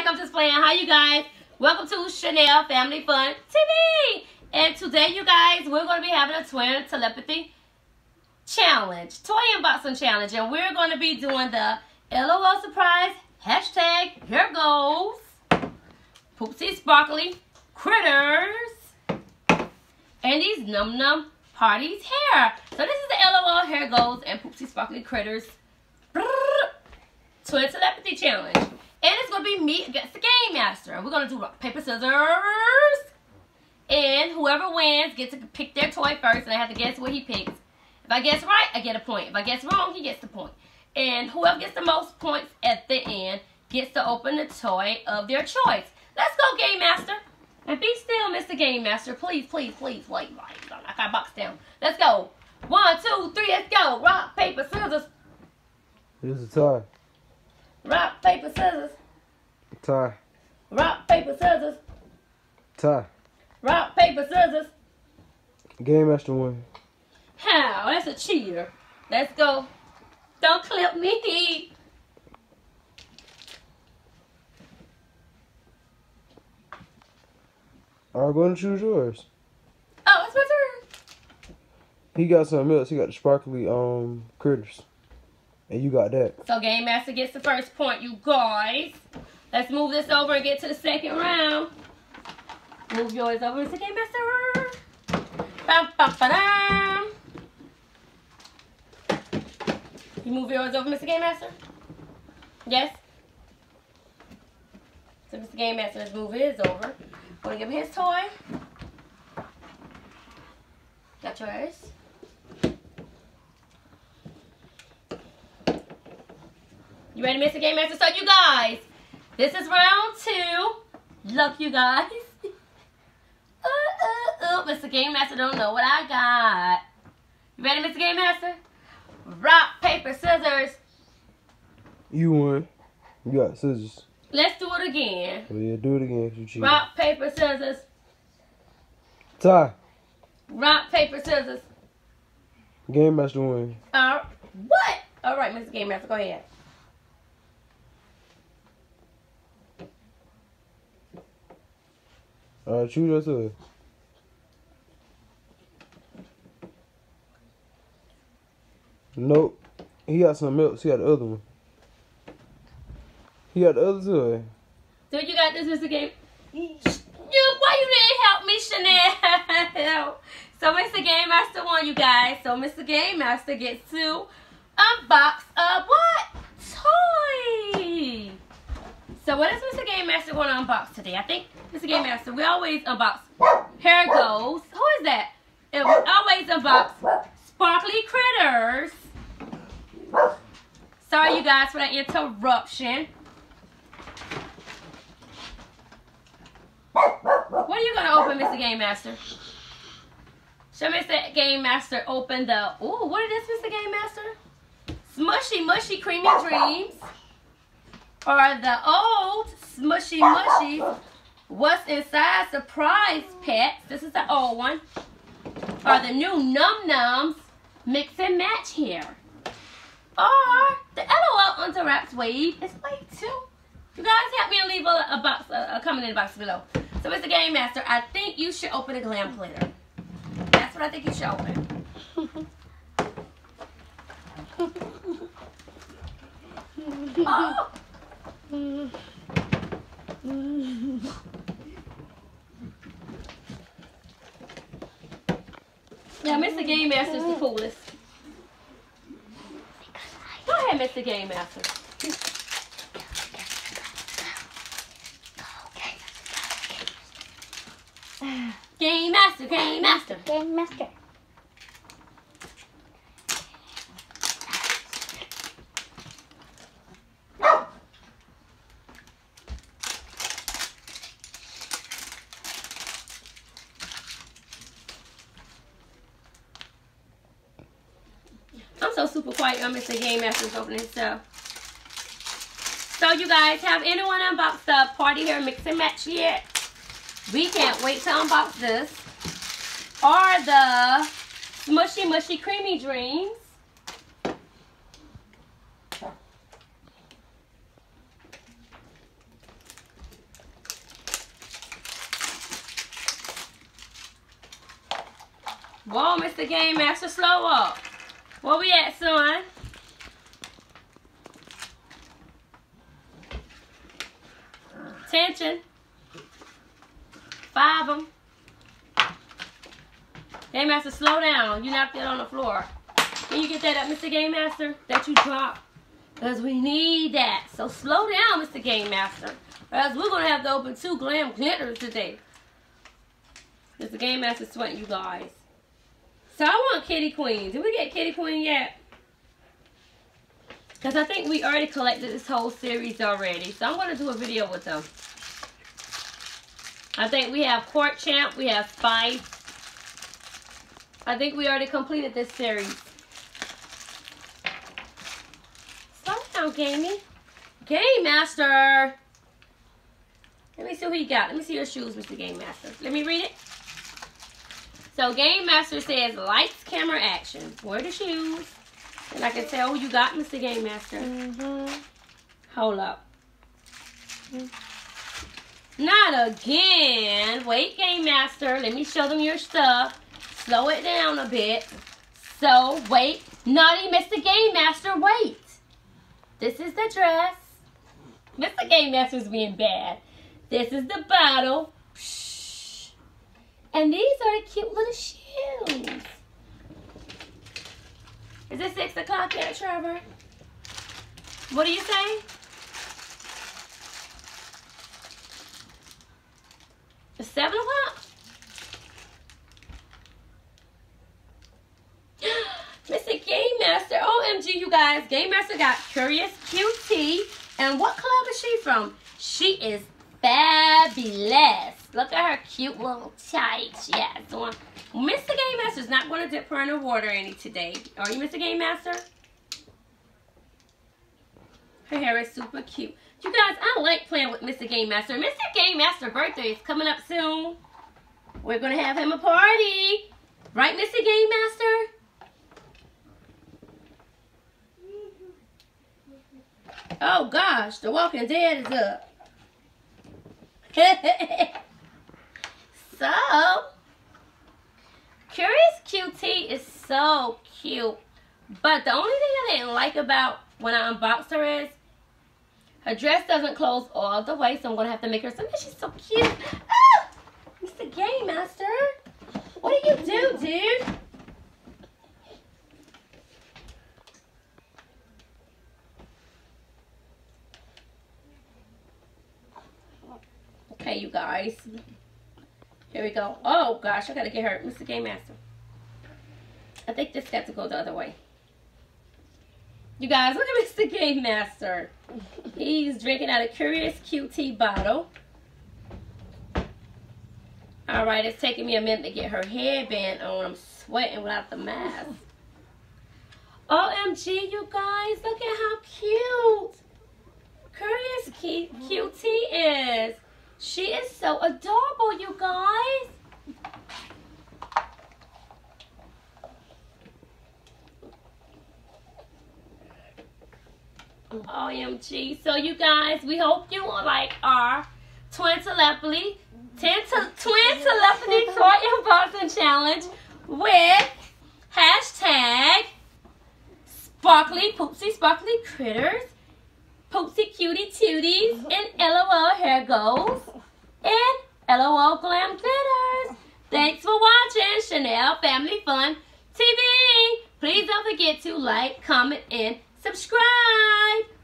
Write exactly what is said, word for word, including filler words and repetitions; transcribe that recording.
back. I'm just playing. Hi, you guys. Welcome to Chanel Family Fun T V. And today, you guys, we're going to be having a twin telepathy challenge, toy unboxing challenge. And we're going to be doing the L O L surprise hashtag here goes Poopsie Sparkly Critters and these Num Num Parties hair. So this is the L O L Here Goes and Poopsie Sparkly Critters twin telepathy challenge. And it's going to be me against the Game Master. We're going to do rock, paper, scissors. And whoever wins gets to pick their toy first. And I have to guess what he picks. If I guess right, I get a point. If I guess wrong, he gets the point. And whoever gets the most points at the end gets to open the toy of their choice. Let's go, Game Master. And be still, Mister Game Master. Please, please, please. Wait, wait. Don't knock our box down. Let's go. One, two, three. Let's go. Rock, paper, scissors. Here's a tie. Rock, paper, scissors. Tie. Rock, paper, scissors. Tie. Rock, paper, scissors. Game Master win. How? That's a cheater. Let's go. Don't clip me. Alright, go ahead and choose yours. Oh, it's my turn. He got something else. He got the sparkly um critters. And you got that. So Game Master gets the first point, you guys. Let's move this over and get to the second round. Move yours over to Game Master. Bam, bam, ba-dam. You move yours over, Mister Game Master? Yes? So Mister Game Master, let's move his over. Want to give him his toy? Got yours? You ready, Mister Game Master? So you guys, this is round two. Look, you guys. uh, uh, uh. Mister Game Master don't know what I got. You ready, Mister Game Master? Rock, paper, scissors. You won. You got scissors. Let's do it again. Oh yeah, do it again. You cheated. Rock, paper, scissors. Tie. Rock, paper, scissors. Game Master win. Uh, what? All right, Mister Game Master, go ahead. Alright, choose your toy. Nope. He got something else. He got the other one. He got the other toy. So you got this, Mister Game. You, why you didn't help me, Chanel? So Mister Game Master won, you guys. So Mister Game Master gets to unbox a what? Toy. So what is Mister Game Master going to unbox today? I think Mister Game Master, we always unbox. Here it goes. Who is that? And we always unbox Sparkly Critters. Sorry, you guys, for that interruption. What are you going to open, Mister Game Master? Show Mister Game Master open the... Ooh, what is this, Mister Game Master? Smushy Mushy Creamy Dreams. Or the old Smushy Mushy What's Inside Surprise Pets. This is the old one. Or the new Num Nums Mix and Match here. Or the L O L Under Wraps Wave is wave two. You guys help me and leave a, a box, a, a comment in the box below. So Mister Game Master, I think you should open a glam glitter. That's what I think you should open. Oh. Yeah, Mister Game Master's the coolest. Go ahead, Mister Game Master. Game Master, Game Master. Game Master. I'm so super quiet on Mister Game Master's opening stuff. So you guys, have anyone unboxed the Party Hair Mix and Match yet? We can't wait to unbox this. Or the Smushy Mushy Creamy Dreams. Whoa, Mister Game Master, slow up. Where we at, son? Attention. Five of them. Game Master, slow down. You knocked that on the floor. Can you get that up, Mister Game Master? That you dropped. Because we need that. So slow down, Mister Game Master. Or else we're going to have to open two glam glitters today. Mister Game Master sweating, you guys. So I want Kitty Queen. Did we get Kitty Queen yet? Because I think we already collected this whole series already. So I'm going to do a video with them. I think we have Court Champ. We have Spice. I think we already completed this series. Slow down, Gamey. Game Master. Let me see who you got. Let me see your shoes, Mister Game Master. Let me read it. So Game Master says lights, camera, action. Where are the shoes? And I can tell who you got, Mister Game Master. Mm-hmm. Hold up. Not again. Wait, Game Master. Let me show them your stuff. Slow it down a bit. So, wait. Naughty Mister Game Master, wait. This is the dress. Mister Game Master's being bad. This is the bottle. Psh. And these are the cute little shoes. Is it six o'clock yet, Trevor? What do you say? It's seven o'clock? Mister Game Master, O M G, you guys. Game Master got Curious Q T. And what club is she from? She is fabulous. Look at her cute little tights. Yes. Yeah, Mister Game Master's not going to dip her in the water any today. Are you, Mister Game Master? Her hair is super cute. You guys, I like playing with Mister Game Master. Mister Game Master's birthday is coming up soon. We're going to have him a party. Right, Mister Game Master? Oh, gosh. The Walking Dead is up. So, Curious Q T is so cute. But the only thing I didn't like about when I unboxed her is her dress doesn't close all the way, so I'm going to have to make her some. She's so cute. Ah! Mister Game Master, what do you do, dude? Okay, you guys. Here we go. Oh, gosh, I got to get her. Mister Game Master. I think this got to go the other way. You guys, look at Mister Game Master. He's drinking out a Curious Q T bottle. Alright, it's taking me a minute to get her headband on. I'm sweating without the mask. O M G, you guys, look at how cute Curious Q T is. She is so adorable, you guys. O M G. So, you guys, we hope you like our Twin Telepathy, ten to, Twin Telepathy Toy Unboxing Challenge with hashtag Sparkly Poopsie Sparkly Critters, Poopsie Cutie Tooties, and LOL Hair Goes, and LOL Glam Glitters. Thanks for watching Chanel Family Fun T V. Please don't forget to like, comment, and subscribe.